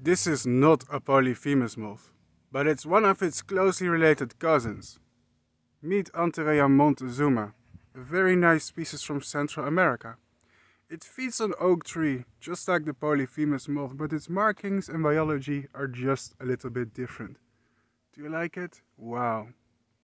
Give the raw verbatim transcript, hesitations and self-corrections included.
This is not a polyphemus moth, but it's one of its closely related cousins. Meet Antheraea montezuma, a very nice species from Central America. It feeds on oak tree, just like the polyphemus moth, but its markings and biology are just a little bit different. Do you like it? Wow!